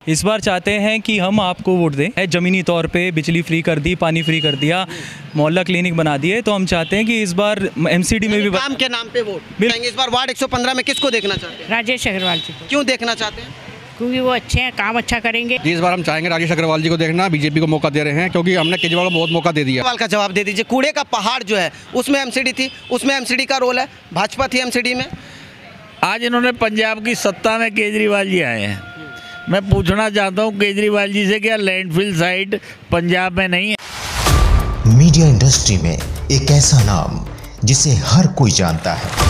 इस बार चाहते हैं कि हम आपको वोट दें। ज़मीनी तौर पे बिजली फ्री कर दी, पानी फ्री कर दिया, मोहल्ला क्लिनिक बना दिए। तो हम चाहते हैं कि इस बार एमसीडी में भी काम के नाम पे वोट देंगे। इस बार वार्ड 115 में किसको देखना चाहते हैं? राजेश अग्रवाल जी को। क्यों देखना चाहते हैं? क्योंकि वो अच्छे हैं, काम अच्छा करेंगे। इस बार हम चाहेंगे राजेश अग्रवाल जी को देखना। बीजेपी को मौका दे रहे हैं क्योंकि हमने केजरीवाल को बहुत मौका दे दिया। सवाल का जवाब दे दीजिए। कूड़े का पहाड़ जो है उसमें एमसीडी थी, उसमें एमसीडी का रोल है, भाजपा थी एमसीडी में। आज इन्होंने पंजाब की सत्ता में केजरीवाल जी आए हैं। मैं पूछना चाहता हूँ केजरीवाल जी से, क्या लैंडफिल साइट पंजाब में नहीं है? मीडिया इंडस्ट्री में एक ऐसा नाम जिसे हर कोई जानता है।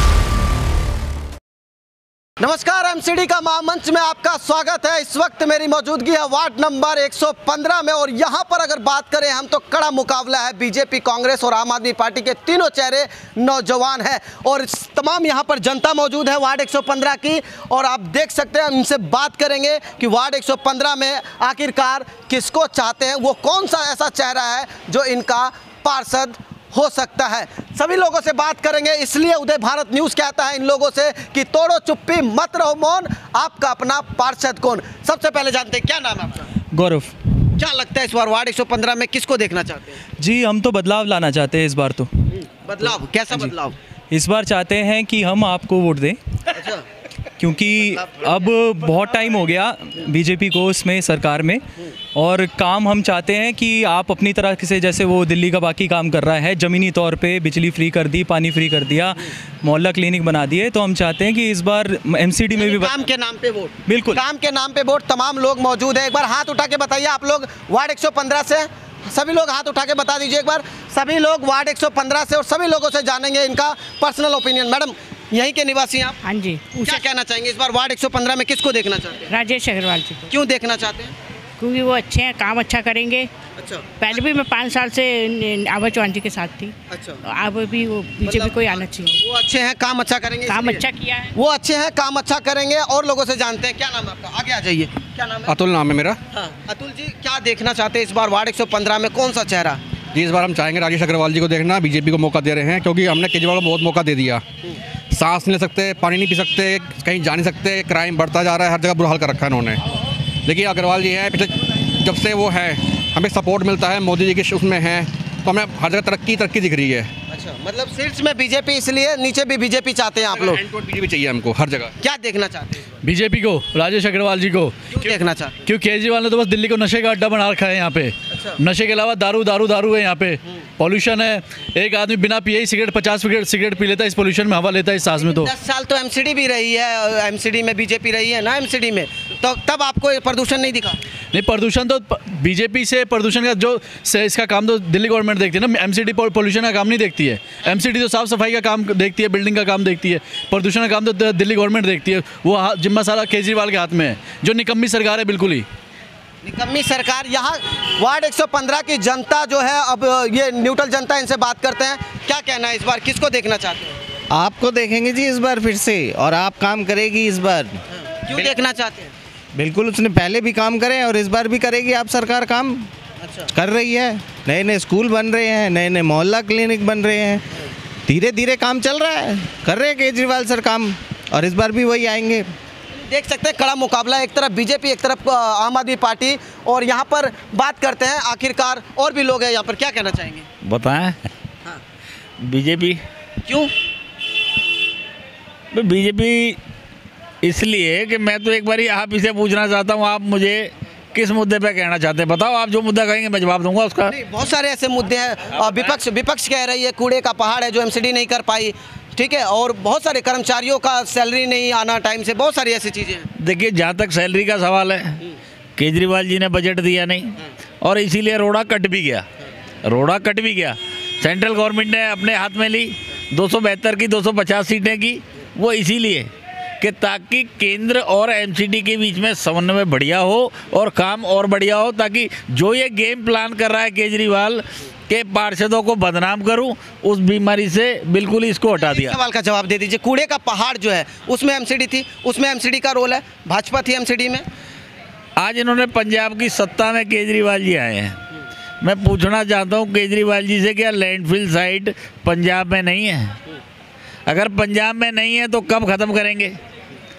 नमस्कार, एमसीडी का महामंच में आपका स्वागत है। इस वक्त मेरी मौजूदगी है वार्ड नंबर 115 में और यहाँ पर अगर बात करें हम तो कड़ा मुकाबला है। बीजेपी, कांग्रेस और आम आदमी पार्टी के तीनों चेहरे नौजवान हैं और तमाम यहाँ पर जनता मौजूद है वार्ड 115 की। और आप देख सकते हैं, उनसे बात करेंगे कि वार्ड 115 में आखिरकार किसको चाहते हैं, वो कौन सा ऐसा चेहरा है जो इनका पार्षद हो सकता है। सभी लोगों से बात करेंगे, इसलिए उदय भारत न्यूज़ कहता है इन लोगों से कि तोड़ो चुप्पी, मत रहो मौन, आपका अपना पार्षद कौन। सबसे पहले जानते हैं, क्या नाम है आपका? गौरव। क्या लगता है इस बार वार्ड 115 में किसको देखना चाहते हैं? जी, हम तो बदलाव लाना चाहते हैं इस बार। तो बदलाव, कैसा बदलाव? इस बार चाहते हैं कि हम आपको वोट दें। अच्छा, क्योंकि अब बहुत टाइम हो गया बीजेपी को इसमें सरकार में, और काम हम चाहते हैं कि आप अपनी तरह से, जैसे वो दिल्ली का बाकी काम कर रहा है, ज़मीनी तौर पे बिजली फ्री कर दी, पानी फ्री कर दिया, मोहल्ला क्लिनिक बना दिए। तो हम चाहते हैं कि इस बार एमसीडी में भी काम के नाम पे वोट। बिल्कुल, काम के नाम पे वोट। तमाम लोग मौजूद हैं, एक बार हाथ उठा के बताइए आप लोग वार्ड 115 से। सभी लोग हाथ उठा के बता दीजिए एक बार। सभी लोग वार्ड 115 से, और सभी लोगों से जानेंगे इनका पर्सनल ओपिनियन। मैडम, यहीं के निवासी हैं आप? हाँ जी। क्या कहना चाहेंगे इस बार वार्ड 115 में किसको देखना चाहते हैं? राजेश अग्रवाल जी को। क्यों देखना चाहते हैं? क्योंकि वो अच्छे हैं, काम अच्छा करेंगे। अच्छा। पहले भी मैं 5 साल से आभा चौहान जी के साथ थी। अच्छा। अब भी वो बीजेपी को ही आना चाहिए। वो अच्छे हैं, काम अच्छा करेंगे। काम इसलिए? अच्छा किया है। वो अच्छे हैं, काम अच्छा करेंगे। और लोगों से जानते हैं, क्या नाम है आपका? आगे आ जाइए। क्या नाम है? अतुल नाम है मेरा। हाँ, अतुल जी, क्या देखना चाहते हैं इस बार वार्ड 115 में, कौन सा चेहरा? जी, इस बार हम चाहेंगे राजेश अग्रवाल जी को देखना। बीजेपी को मौका दे रहे हैं क्योंकि हमने केजरीवाल को बहुत मौका दे दिया। सांस नहीं ले सकते, पानी नहीं पी सकते, कहीं जा नहीं सकते, क्राइम बढ़ता जा रहा है, हर जगह बुरा हाल कर रखा है इन्होंने। लेकिन अग्रवाल जी हैं, पिछले जब से वो है हमें सपोर्ट मिलता है, मोदी जी के उसमें है, तो हमें हर जगह तरक्की दिख रही है। अच्छा, मतलब शीर्ष में बीजेपी, इसलिए नीचे भी बीजेपी चाहते हैं आप लोग? बीजेपी चाहिए हमको हर जगह। क्या देखना चाहते हैं? बीजेपी को, राजेश अग्रवाल जी को। क्यों देखना चाहते हैं? क्योंकि केजरीवाल ने तो बस दिल्ली को नशे का अड्डा बना रखा है यहाँ पे। अच्छा। नशे के अलावा दारू है यहाँ पे, पॉल्यूशन है। एक आदमी बिना पिए ही सिगरेट 50 सिगरेट पी लेता है, इस पॉल्यूशन में हवा लेता है इस सांस में। तो 10 साल तो एमसीडी भी रही है, एमसीडी में बीजेपी रही है ना, एमसीडी में, तो तब आपको प्रदूषण नहीं दिखा? नहीं, प्रदूषण तो बीजेपी से, प्रदूषण का जो इसका काम तो दिल्ली गवर्नमेंट देखती है ना। एमसीडी पॉल्यूशन का काम नहीं देखती है। एमसीडी तो साफ सफाई का काम देखती है, बिल्डिंग का काम देखती है। प्रदूषण का काम तो दिल्ली गवर्नमेंट देखती है। वो जिम्मा सारा केजरीवाल के हाथ में है, जो निकम्मी सरकार है, बिल्कुल ही निकम्मी सरकार। यहाँ वार्ड 115 की जनता जो है, अब ये न्यूट्रल जनता, इनसे बात करते हैं। क्या कहना है इस बार, किसको देखना चाहते हैं? आपको देखेंगे जी इस बार फिर से, और आप काम करेगी इस बार। क्यों देखना चाहते हैं? बिल्कुल, उसने पहले भी काम करे और इस बार भी करेगी आप सरकार काम। अच्छा। कर रही है, नए नए स्कूल बन रहे हैं, नए नए मोहल्ला क्लिनिक बन रहे हैं, धीरे धीरे काम चल रहा है, कर रहे हैं केजरीवाल सर काम, और इस बार भी वही आएंगे। देख सकते हैं कड़ा मुकाबला, एक तरफ बीजेपी, एक तरफ आम आदमी पार्टी। और यहाँ पर बात करते हैं आखिरकार, और भी लोग हैं यहाँ पर, क्या कहना चाहेंगे? बताएं। हाँ। बीजेपी। क्यों? बीजेपी इसलिए कि मैं तो एक बार आप इसे पूछना चाहता हूँ, आप मुझे किस मुद्दे पे कहना चाहते हैं? बताओ, आप जो मुद्दा कहेंगे मैं जवाब दूंगा उसका। नहीं, बहुत सारे ऐसे मुद्दे हैं। विपक्ष कह रही है कूड़े का पहाड़ है जो एमसीडी नहीं कर पाई, ठीक है, और बहुत सारे कर्मचारियों का सैलरी नहीं आना टाइम से, बहुत सारी ऐसी चीज़ें हैं। देखिए, जहाँ तक सैलरी का सवाल है, केजरीवाल जी ने बजट दिया नहीं, और इसीलिए रोड़ा कट भी गया। सेंट्रल गवर्नमेंट ने अपने हाथ में ली 272 की 250 सीटें की, वो इसीलिए कि ताकि केंद्र और एमसीडी के बीच में समन्वय बढ़िया हो और काम और बढ़िया हो, ताकि जो ये गेम प्लान कर रहा है केजरीवाल के पार्षदों को बदनाम करूं, उस बीमारी से बिल्कुल ही इसको हटा दिया। सवाल का जवाब दे दीजिए। कूड़े का पहाड़ जो है उसमें एमसीडी थी, उसमें एमसीडी का रोल है, भाजपा थी एमसीडी में। आज इन्होंने पंजाब की सत्ता में केजरीवाल जी आए हैं। मैं पूछना चाहता हूं केजरीवाल जी से, क्या लैंडफिल साइट पंजाब में नहीं है? अगर पंजाब में नहीं है तो कब ख़त्म करेंगे?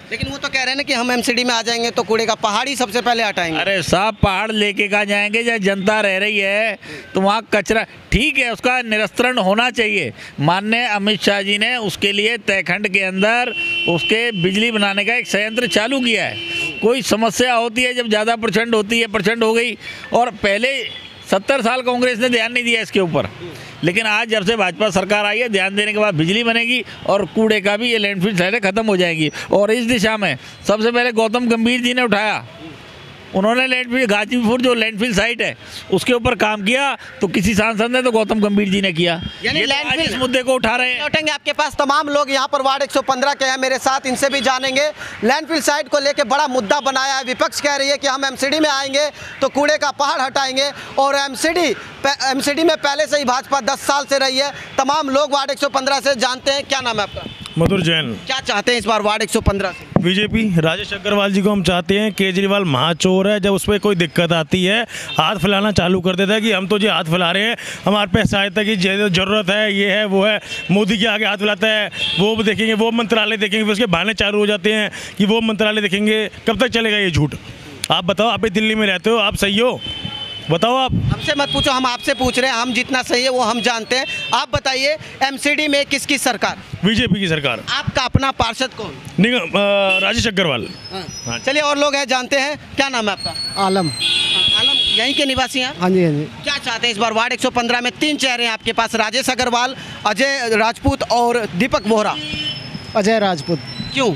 लेकिन वो तो कह रहे हैं ना कि हम एमसीडी में आ जाएंगे तो कूड़े का पहाड़ ही सबसे पहले हटाएंगे। अरे साहब, पहाड़ लेके कहाँ जाएंगे? जहाँ जनता रह रही है तो वहाँ कचरा, ठीक है, उसका निरस्त्रण होना चाहिए। माननीय अमित शाह जी ने उसके लिए तयखंड के अंदर उसके बिजली बनाने का एक संयंत्र चालू किया है। कोई समस्या होती है जब ज़्यादा प्रचंड होती है, प्रचंड हो गई, और पहले 70 साल कांग्रेस ने ध्यान नहीं दिया इसके ऊपर, लेकिन आज जब से भाजपा सरकार आई है, ध्यान देने के बाद बिजली बनेगी और कूड़े का भी ये लैंडफिल साइटें खत्म हो जाएंगी। और इस दिशा में सबसे पहले गौतम गंभीर जी ने उठाया, उन्होंने लैंडफिल, गाजीपुर जो लैंडफिल साइट है उसके ऊपर काम किया, तो किसी सांसद ने तो गौतम गंभीर जी ने किया। यानी ये तो आज इस मुद्दे को उठा रहे हैं। लौटेंगे आपके पास तमाम लोग यहाँ पर वार्ड 115 के हैं मेरे साथ, इनसे भी जानेंगे। लैंडफिल साइट को लेकर बड़ा मुद्दा बनाया है, विपक्ष कह रही है कि हम एमसीडी में आएंगे तो कूड़े का पहाड़ हटाएंगे, और एमसीडी में पहले से ही भाजपा 10 साल से रही है। तमाम लोग वार्ड 115 से जानते हैं। क्या नाम है आपका? मधुर जैन। क्या चाहते हैं इस बार वार्ड 115 से? बीजेपी राजेश अग्रवाल जी को हम चाहते हैं। केजरीवाल महाचोर है, जब उस पर कोई दिक्कत आती है हाथ फैलाना चालू कर देता है कि हम तो जी हाथ फैला रहे हैं, हमारे पे सहायता की ज़रूरत है, ये है वो है। मोदी के आगे हाथ फैलाता है, वो देखेंगे, वो मंत्रालय देखेंगे, फिर उसके बहाने चालू हो जाते हैं कि वो मंत्रालय देखेंगे। कब तक चलेगा ये झूठ? आप बताओ, आप भी दिल्ली में रहते हो, आप सही हो? बताओ आप। हमसे मत पूछो, हम आपसे पूछ रहे हैं। हम जितना सही है वो हम जानते हैं। आप बताइए, एमसीडी में किसकी सरकार? बीजेपी की सरकार। आपका अपना पार्षद कौन? राजेश अग्रवाल। हाँ। चलिए और लोग हैं, जानते हैं। क्या नाम है आपका? आलम। आलम यहीं के निवासी हैं? हाँ जी, हाँ जी। क्या चाहते हैं इस बार वार्ड 115 में? 3 चेहरे हैं आपके पास, राजेश अग्रवाल, अजय राजपूत और दीपक बोहरा। अजय राजपूत। क्यों?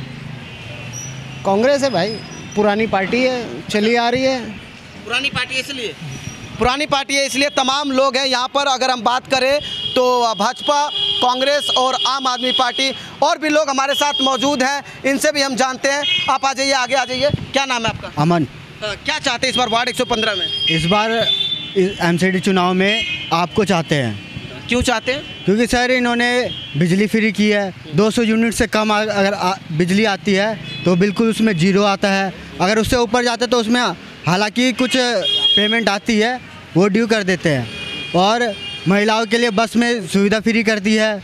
कांग्रेस है भाई, पुरानी पार्टी है, चली आ रही है। पुरानी पार्टी है इसलिए? पुरानी पार्टी है इसलिए तमाम लोग हैं यहाँ पर। अगर हम बात करें तो भाजपा, कांग्रेस और आम आदमी पार्टी, और भी लोग हमारे साथ मौजूद हैं, इनसे भी हम जानते हैं। आप आ जाइए, आगे आ जाइए। क्या नाम है आपका? अमन। क्या चाहते हैं इस बार वार्ड 115 में? इस बार एमसीडी चुनाव में आपको चाहते हैं। क्यों चाहते हैं? क्योंकि सर इन्होंने बिजली फ्री की है। 200 यूनिट से कम अगर बिजली आती है तो बिल्कुल उसमें जीरो आता है। अगर उससे ऊपर जाते तो उसमें हालांकि कुछ पेमेंट आती है, वो ड्यू कर देते हैं। और महिलाओं के लिए बस में सुविधा फ्री कर दी है।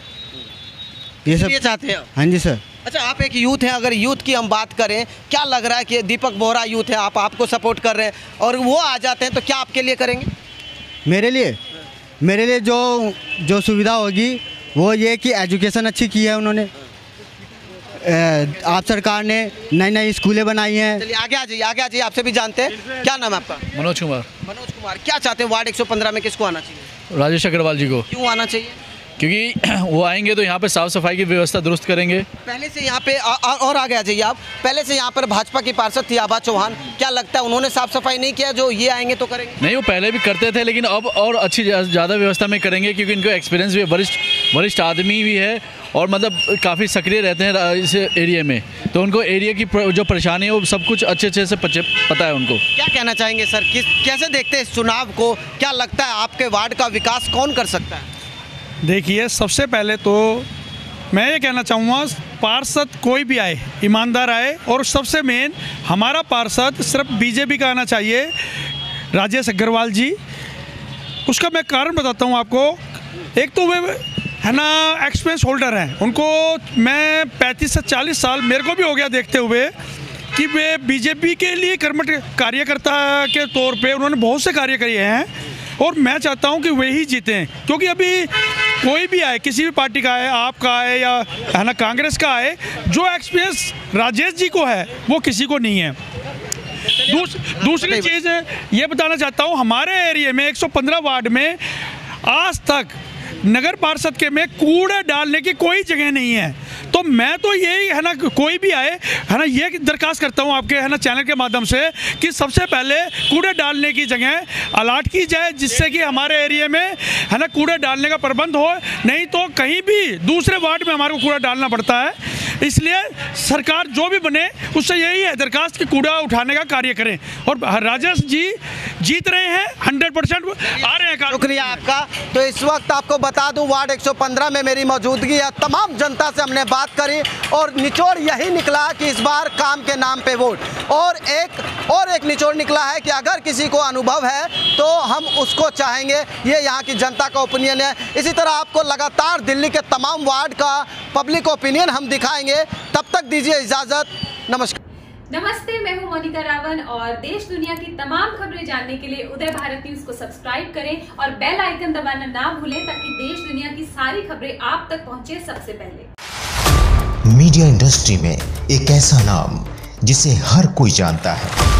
ये सब चाहते हैं? हाँ जी सर। अच्छा, आप एक यूथ हैं, अगर यूथ की हम बात करें, क्या लग रहा है कि दीपक बोहरा यूथ है, आपको सपोर्ट कर रहे हैं, और वो आ जाते हैं तो क्या आपके लिए करेंगे? मेरे लिए जो सुविधा होगी वो ये कि एजुकेशन अच्छी की है उन्होंने। आप सरकार ने नई नई स्कूलें बनाई हैं। चलिए आगे आ जाइए, आपसे भी जानते हैं। क्या नाम है आपका? मनोज कुमार। मनोज कुमार, क्या चाहते हैं वार्ड 115 में किसको आना चाहिए? राजेश अग्रवाल जी को। क्यों आना चाहिए? क्योंकि वो आएंगे तो यहाँ पे साफ़ सफाई की व्यवस्था दुरुस्त करेंगे। पहले से यहाँ पे और आगे आ जाइए आप। पहले से यहाँ पर भाजपा की पार्षद थी आभा चौहान, क्या लगता है उन्होंने साफ सफाई नहीं किया जो ये आएंगे तो करेंगे? नहीं, वो पहले भी करते थे, लेकिन अब और अच्छी ज़्यादा व्यवस्था में करेंगे, क्योंकि इनको एक्सपीरियंस भी है, वरिष्ठ आदमी भी है, और मतलब काफ़ी सक्रिय रहते हैं इस एरिया में, तो उनको एरिया की जो परेशानी है वो सब कुछ अच्छे से पता है उनको। क्या कहना चाहेंगे सर, कैसे देखते हैं इस चुनाव को? क्या लगता है आपके वार्ड का विकास कौन कर सकता है? देखिए, सबसे पहले तो मैं ये कहना चाहूँगा, पार्षद कोई भी आए ईमानदार आए, और सबसे मेन हमारा पार्षद सिर्फ बीजेपी का आना चाहिए, राजेश अग्रवाल जी। उसका मैं कारण बताता हूँ आपको। एक तो वे है ना एक्सपीरियंस होल्डर हैं, उनको मैं 35 से 40 साल मेरे को भी हो गया देखते हुए कि वे बीजेपी के लिए कर्मठ कार्यकर्ता के तौर पे उन्होंने बहुत से कार्य किए हैं, और मैं चाहता हूं कि वे ही जीतें। क्योंकि अभी कोई भी आए, किसी भी पार्टी का आए, आपका आए या है ना कांग्रेस का आए, जो एक्सपीरियंस राजेश जी को है वो किसी को नहीं है। दूसरी चीज़ ये बताना चाहता हूं, हमारे एरिया में 115 वार्ड में आज तक नगर पार्षद के में कूड़ा डालने की कोई जगह नहीं है। तो मैं तो यही है ना, कोई भी आए है ना, ये दरखास्त करता हूँ आपके है ना चैनल के माध्यम से कि सबसे पहले कूड़े डालने की जगह अलाट की जाए, जिससे कि हमारे एरिया में है ना कूड़े डालने का प्रबंध हो। नहीं तो कहीं भी दूसरे वार्ड में हमारे को कूड़ा डालना पड़ता है। इसलिए सरकार जो भी बने उससे यही है दरखास्त कि कूड़ा उठाने का कार्य करें, और राजेश जी जीत रहे हैं, 100% आ रहे हैं। शुक्रिया आपका। तो इस वक्त आपको बता दूं, वार्ड 115 में मेरी मौजूदगी है, तमाम जनता से हमने बात करी, और निचोड़ यही निकला कि इस बार काम के नाम पे वोट। और एक निचोड़ निकला है कि अगर किसी को अनुभव है तो हम उसको चाहेंगे, ये यहाँ की जनता का ओपिनियन है। इसी तरह आपको लगातार दिल्ली के तमाम वार्ड का पब्लिक ओपिनियन हम दिखाएंगे। तब तक दीजिए इजाज़त। नमस्कार। नमस्ते, मैं हूं मोनिका रावण और देश दुनिया की तमाम खबरें जानने के लिए उदय भारत न्यूज को सब्सक्राइब करें और बेल आइकन दबाना ना भूलें ताकि देश दुनिया की सारी खबरें आप तक पहुंचे सबसे पहले। मीडिया इंडस्ट्री में एक ऐसा नाम जिसे हर कोई जानता है,